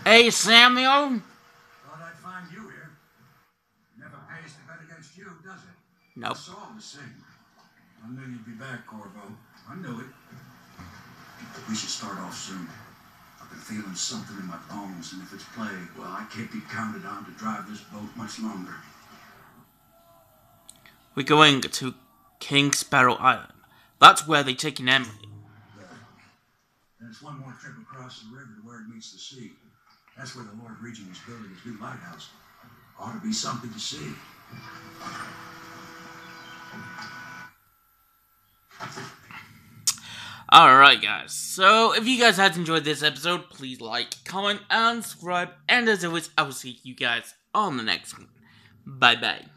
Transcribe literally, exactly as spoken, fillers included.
Hey, Samuel? Thought I'd find you here. Never pays to bet against you, does it? Nope. I saw the same. I knew you'd be back, Corvo. I knew it. We should start off soon. I've been feeling something in my bones, and if it's plague, well, I can't be counted on to drive this boat much longer. We're going to King Sparrow Island. That's where they taken Emily. And it's one more trip across the river to where it meets the sea. That's where the Lord Regent is building his new lighthouse. Ought to be something to see. Alright guys, so if you guys had enjoyed this episode, please like, comment, and subscribe. And as always, I will see you guys on the next one. Bye bye.